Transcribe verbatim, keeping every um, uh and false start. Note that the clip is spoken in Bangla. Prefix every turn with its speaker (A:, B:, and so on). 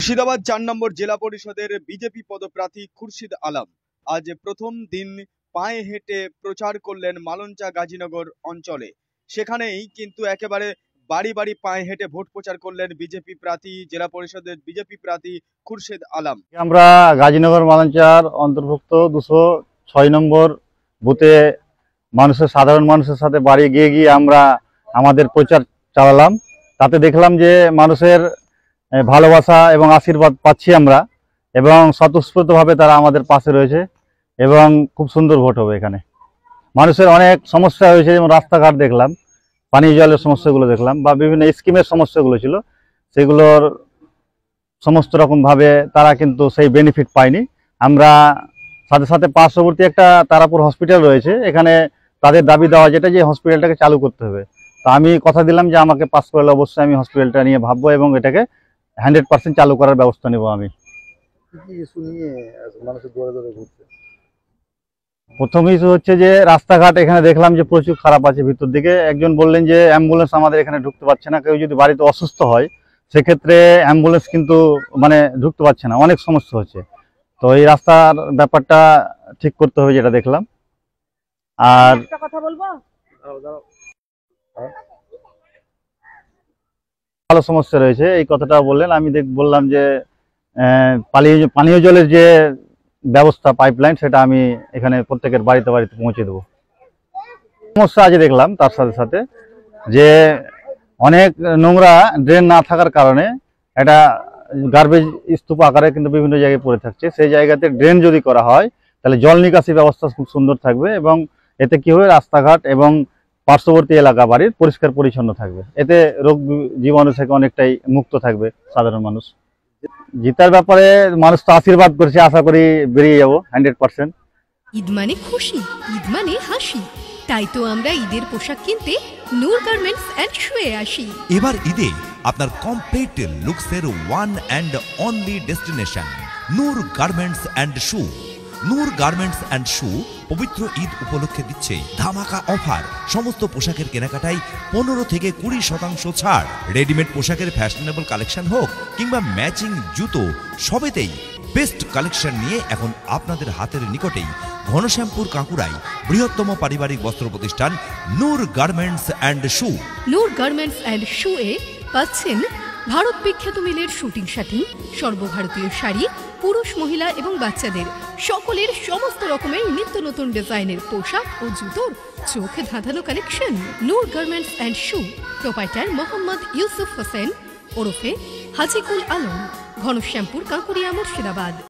A: মুর্শিদাবাদ চার নম্বর জেলা পরিষদের বিজেপি পদপ্রার্থী খুরশিদ আলম আজ প্রথম দিন পায়ে হেঁটে প্রচার করলেন মালঞ্চা গাজীনগর অঞ্চলে। সেখানেই কিন্তু একেবারে বাড়ি বাড়ি পায়ে হেঁটে ভোট প্রচার করলেন বিজেপি প্রার্থী জেলা পরিষদের বিজেপি প্রার্থী খুরশিদ আলম।
B: আমরা গাজীনগর মালঞ্চার অন্তর্ভুক্ত দুশো ছয় নম্বর বুথে মানুষের সাধারণ মানুষের সাথে বাড়ি গিয়ে গিয়ে আমরা আমাদের প্রচার চালালাম। তাতে দেখলাম যে মানুষের ভালোবাসা এবং আশীর্বাদ পাচ্ছি আমরা, এবং স্বতঃস্ফূর্তভাবে তারা আমাদের পাশে রয়েছে এবং খুব সুন্দর ভোট হবে এখানে। মানুষের অনেক সমস্যা হয়েছে, যেমন রাস্তাঘাট দেখলাম, পানীয় জলের সমস্যাগুলো দেখলাম, বা বিভিন্ন স্কিমের সমস্যাগুলো ছিল, সেগুলোর সমস্ত রকমভাবে তারা কিন্তু সেই বেনিফিট পায়নি। আমরা সাথে সাথে পার্শ্ববর্তী একটা তারাপুর হসপিটাল রয়েছে, এখানে তাদের দাবি দেওয়া যেটা যে হসপিটালটাকে চালু করতে হবে। তো আমি কথা দিলাম যে আমাকে পাস করলে অবশ্যই আমি হসপিটালটা নিয়ে ভাববো এবং এটাকে হান্ড্রেড পার্সেন্ট চালু করার ব্যবস্থা নেব। আমি প্রথম ইস্যু হচ্ছে যে রাস্তাঘাট এখানে দেখলাম যে প্রচুর খারাপ আছে ভিতর দিকে। একজন বললেন যে অ্যাম্বুলেন্স আমাদের এখানে ঢুকতে পারছে না, কেউ যদি বাড়িতে অসুস্থ হয় সেক্ষেত্রে অ্যাম্বুলেন্স কিন্তু মানে ঢুকতে পারছে না, অনেক সমস্যা হচ্ছে। তো এই রাস্তার ব্যাপারটা ঠিক করতে হবে যেটা দেখলাম। আর কথা বলবো, ভালো সমস্যা রয়েছে এই কথাটা বললেন। আমি দেখ বললাম যে পানীয় জলের যে ব্যবস্থা পাইপলাইন সেটা আমি এখানে প্রত্যেকের বাড়িতে বাড়িতে পৌঁছে দেবো। সমস্যা আছে দেখলাম তার সাথে সাথে যে অনেক নোংরা ড্রেন না থাকার কারণে একটা গার্বেজ স্তূপ আকারে কিন্তু বিভিন্ন জায়গায় পড়ে থাকছে। সেই জায়গাতে ড্রেন যদি করা হয় তাহলে জল নিকাশি ব্যবস্থা খুব সুন্দর থাকবে, এবং এতে কি হবে রাস্তাঘাট এবং পার্শ্ববর্তী এলাকা বাড়ির পরিষ্কার পরিচ্ছন্ন থাকবে। এতে রোগ জীবাণু থেকে অনেকটাই মুক্ত থাকবে সাধারণ মানুষ। জিতার ব্যাপারে মানুষ তো আশীর্বাদ করছে, আশা করি বেরিয়ে যাবো হান্ড্রেড পার্সেন্ট।
C: ঈদ মানে খুশি, ঈদ মানে হাসি, তাই তো আমরা ঈদের পোশাক কিনতে নূর গার্মেন্টস এন্ড শুয়ে আসি।
D: এবার ঈদে আপনার কমপ্লিট লুকসের one and only destination Noor garments and shoe. Noor garments and shoe পবিত্র ঈদ উপলক্ষে দিচ্ছে ধামাকা অফার। সমস্ত পোশাকের কেনাকাটায় পনেরো থেকে কুড়ি শতাংশ ছাড়। রেডিমেড পোশাকের ফ্যাশনেবল কালেকশন হোক কিংবা ম্যাচিং জুতো, সবেতেই বেস্ট কালেকশন নিয়ে এখন আপনাদের হাতের নিকটেই ঘনশ্যামপুর কাঁকুড়ায় বৃহত্তম পারিবারিক বস্ত্র প্রতিষ্ঠান Noor garments and shoe.
C: Noor garments and shoe এ পাচ্ছেন ভারত বিখ্যাত মিলের শুটিং শাড়ি, সর্বভারতীয় শাড়ি, পুরুষ, মহিলা এবং বাচ্চাদের সকলের সমস্ত রকমের নিত্য নতুন ডিজাইনের পোশাক ও জুতোর চোখ ধাঁধানো collection. Noor garments and shoe, proprietor Mohammad Yusuf Hossain ওরফে হাজিকুল আলম, ঘনশ্যামপুর কাঁকুড়িয়া, মুর্শিদাবাদ।